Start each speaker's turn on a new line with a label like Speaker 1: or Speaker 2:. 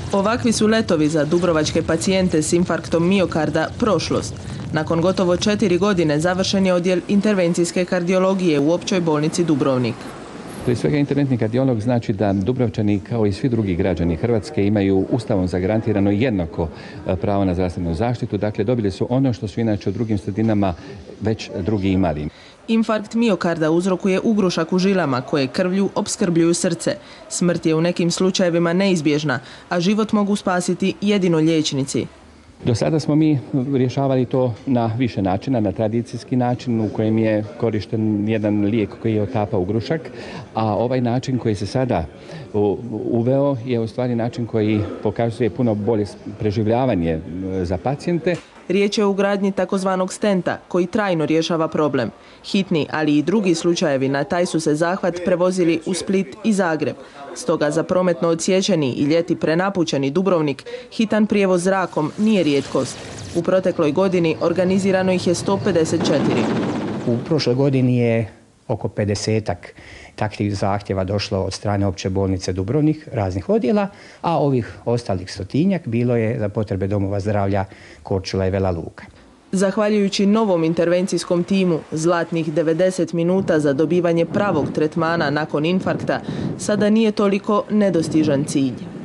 Speaker 1: Ovakvi su letovi za dubrovačke pacijente s infarktom miokarda prošlost. Nakon gotovo 4 godine završen je odjel intervencijske kardiologije u Općoj bolnici Dubrovnik.
Speaker 2: Prije svega interventni kardiolog znači da Dubrovčani kao i svi drugi građani Hrvatske imaju ustavom zagarantirano jednako pravo na zdravstvenu zaštitu. Dakle, dobili su ono što su inače u drugim sredinama već drugi imali.
Speaker 1: Infarkt miokarda uzrokuje ugrušak u žilama koje krvlju opskrbljuju srce. Smrt je u nekim slučajevima neizbježna, a život mogu spasiti jedino liječnici.
Speaker 2: Do sada smo mi rješavali to na više načina, na tradicijski način u kojem je korišten jedan lijek koji je otapao ugrušak, a ovaj način koji se sada uveo je u stvari način koji pokazuje puno bolje preživljavanje za pacijente.
Speaker 1: Riječ je o ugradnji takozvanog stenta koji trajno rješava problem. Hitni, ali i drugi slučajevi na taj su se zahvat prevozili u Split i Zagreb. Stoga za prometno odsječeni i ljeti prenapučeni Dubrovnik hitan prijevoz zrakom nije rijetkost. U protekloj godini organizirano ih je 154.
Speaker 3: U prošloj godini je oko 50-ak takvih zahtjeva došlo od strane Opće bolnice Dubrovnik, raznih odjela, a ovih ostalih 100-tinjak bilo je za potrebe domova zdravlja Korčula i Vela Luka.
Speaker 1: Zahvaljujući novom intervencijskom timu, zlatnih 90 minuta za dobivanje pravog tretmana nakon infarkta sada nije toliko nedostižan cilj.